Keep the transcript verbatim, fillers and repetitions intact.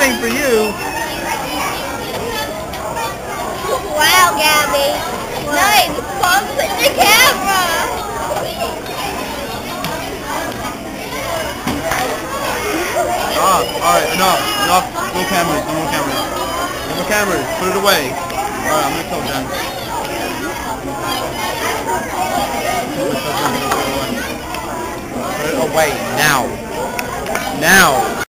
thing for you. Wow, Gabby. Nice. Pumps in the camera. Stop. Alright, enough. Enough. No cameras. No more cameras. No more cameras. Put it away. Alright, I'm gonna tell Jen. Put it away. Now. Now.